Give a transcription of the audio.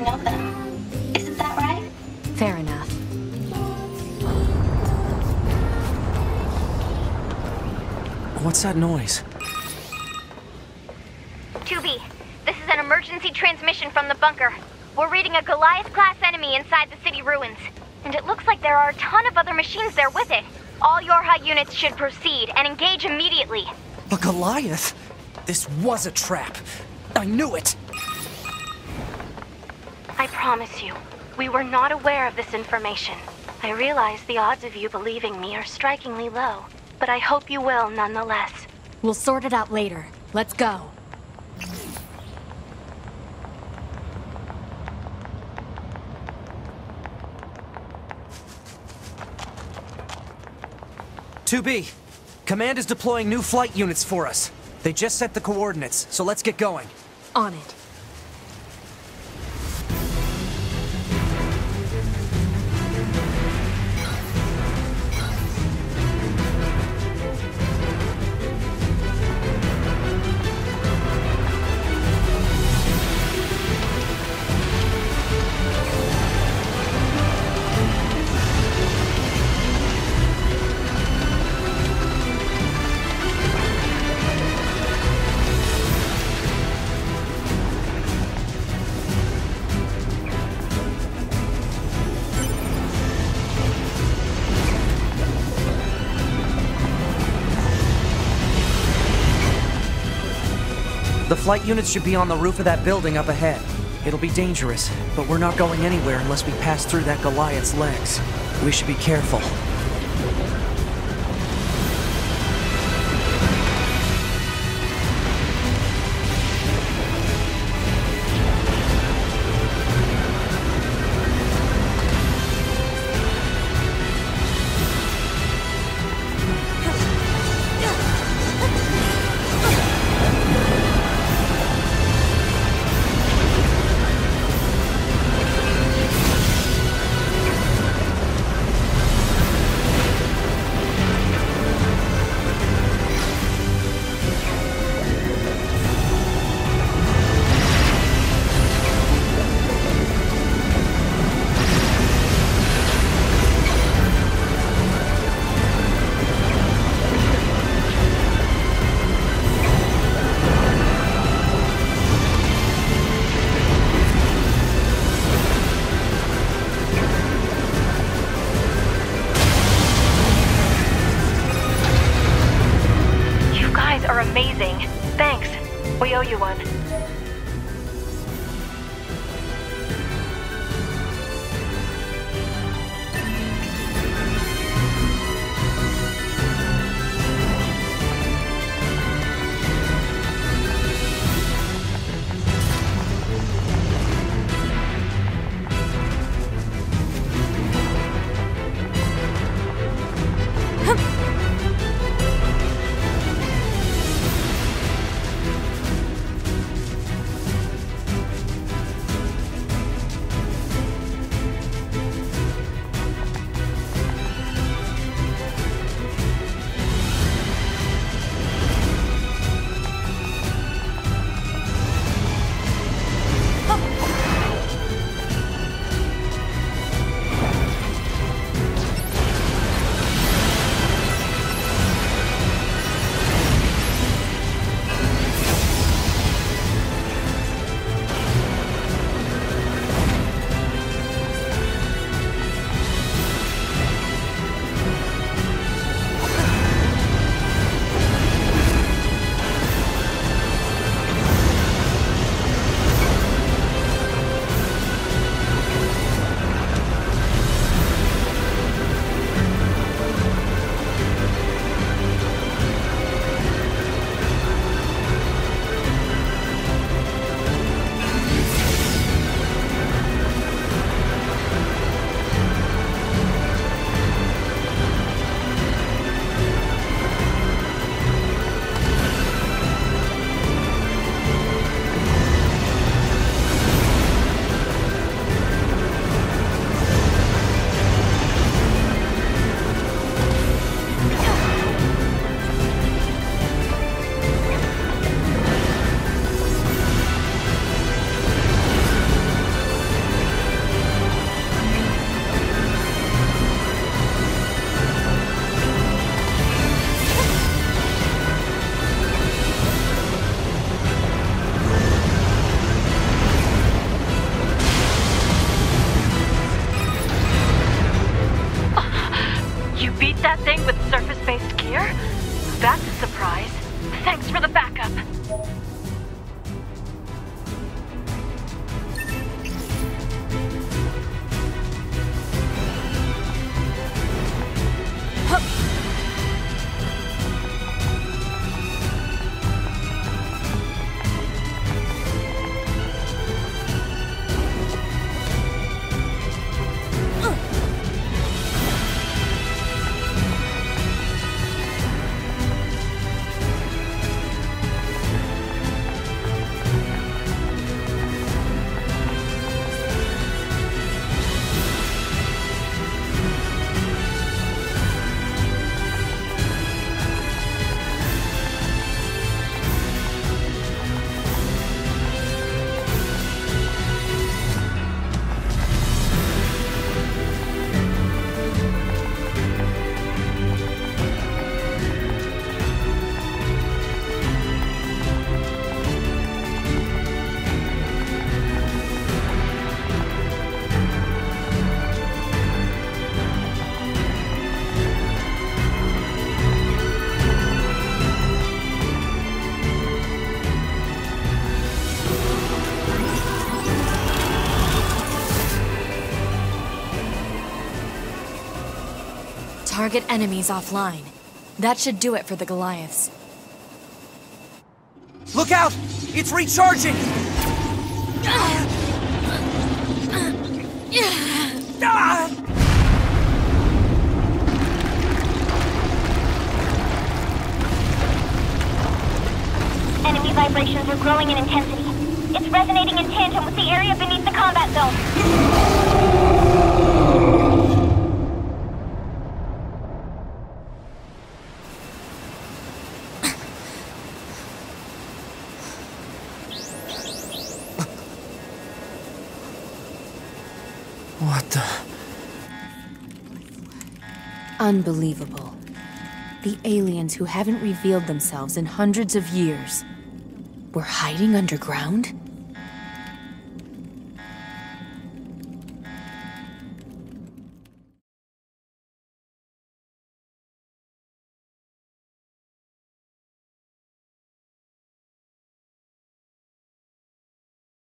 to know them. Isn't that right? Fair enough. What's that noise? 2B, this is an emergency transmission from the bunker. We're reading a Goliath-class enemy inside the city ruins. And it looks like there are a ton of other machines there with it. All YoRHa units should proceed and engage immediately. A Goliath? This was a trap. I knew it! I promise you, we were not aware of this information. I realize the odds of you believing me are strikingly low, but I hope you will nonetheless. We'll sort it out later. Let's go. "2B, Command is deploying new flight units for us. They just set the coordinates, so let's get going." On it. The flight units should be on the roof of that building up ahead. It'll be dangerous, but we're not going anywhere unless we pass through that Goliath's legs. We should be careful. Amazing. Thanks. We owe you one. that thing with surface-based gear? That's a surprise. Thanks for the backup. Target enemies offline. That should do it for the Goliaths. Look out! It's recharging! Ah! Enemy vibrations are growing in intensity. It's resonating in tandem with the area beneath the combat zone. What the... Unbelievable. The aliens who haven't revealed themselves in hundreds of years were hiding underground?